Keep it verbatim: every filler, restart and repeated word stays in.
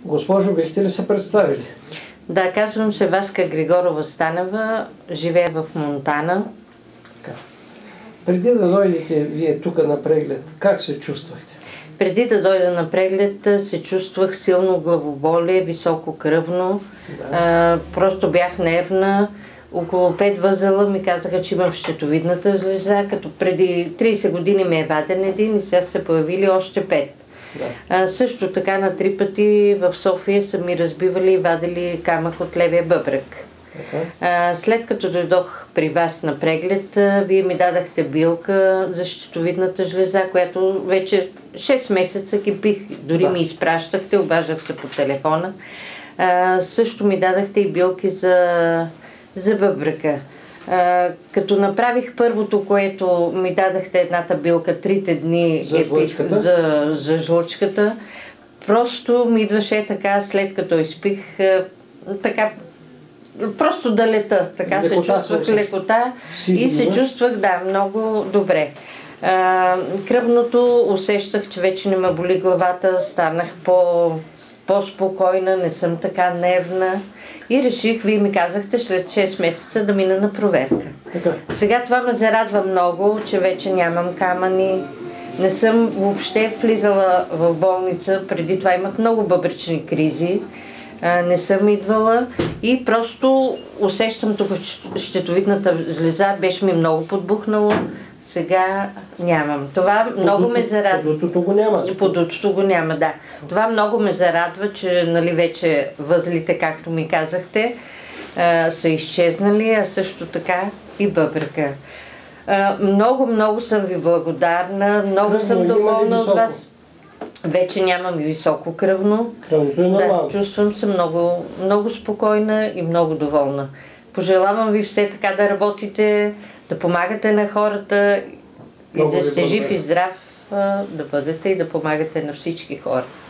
Госпожо, бихте ли се представили? Да, казвам се Васка Григорова-Станева, живея в Монтана. Така. Преди да дойдете вие тук на преглед, как се чувствахте? Преди да дойда на преглед се чувствах силно главоболие, високо кръвно, да. а, просто бях нервна. Около пет възела ми казаха, че имам щитовидната жлеза, като преди трийсет години ми е ваден един и сега са се появили още пет. Да. А, също така на три пъти в София са ми разбивали и вадили камък от левия бъбрек. Okay. А, след като дойдох при вас на преглед, а, вие ми дадахте билка за щитовидната жлеза, която вече шест месеца кипих, дори да. Ми изпращахте, обаждах се по телефона. А, също ми дадахте и билки за, за бъбрека. А, като направих първото, което ми дадахте едната билка, трите дни за жлъчката, за, за жлъчката, просто ми идваше така, след като изпих, а, така, просто да лета, така лекота, се чувствах се лекота сигурно. И се чувствах, да, много добре. А, кръвното усещах, че вече не ме боли главата, станах по, по-спокойна, не съм така нервна и реших, вие ми казахте, след шест месеца да мина на проверка. Така. Сега това ме зарадва много, че вече нямам камъни, не съм въобще влизала в болница, преди това имах много бъбречни кризи. А, не съм идвала и просто усещам тук щитовидната жлеза, беше ми много подбухнало, сега нямам. Това подуто, много ме зарадва. Подутото го няма? Подутото го няма, да. Това много ме зарадва, че нали, вече възлите, както ми казахте, а, са изчезнали, а също така и бъбрека. А, много, много съм ви благодарна, много кръвно, съм доволна от вас. Вече нямам и високо кръвно. Кръвното е нормално. Да, чувствам се много, много спокойна и много доволна. Пожелавам ви все така да работите, да помагате на хората много и да сте жив и здрав да бъдете и да помагате на всички хора.